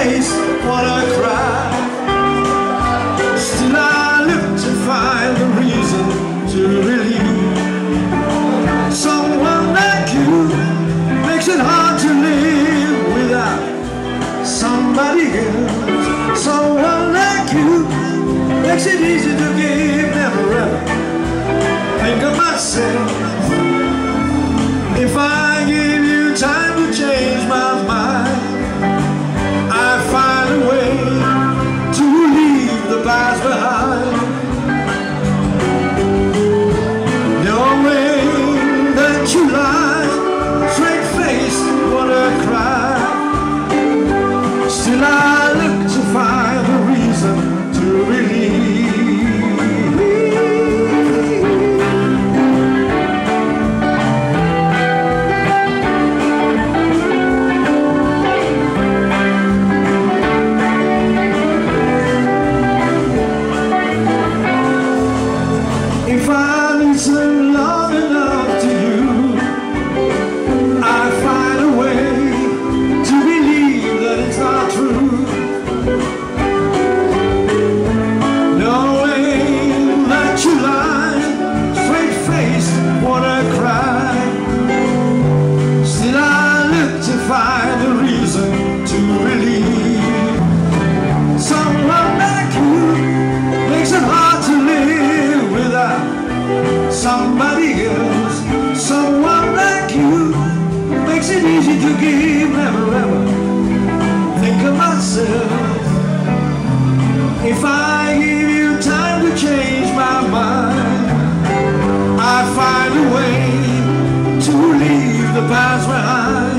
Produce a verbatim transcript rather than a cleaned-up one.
face, wanna cry. Still I look to find the reason to relieve. Someone like you makes it hard to live without somebody else. Someone like you makes it easy to give, never ever think of myself. If I give you time to change my mind, I find a way to leave the past behind. Knowing that you lie, straight faced, wanna cry. Still I look to find the reason to believe. If I listen long enough to you, I find a way to believe that it's not true. Knowing that you lie, straight faced, wanna cry. Still I look to find a reason to believe. Someone like you makes it hard to live without somebody else. Someone like you makes it easy to give, never ever think of myself. If I give you time to change my mind, I find a way to leave the past behind.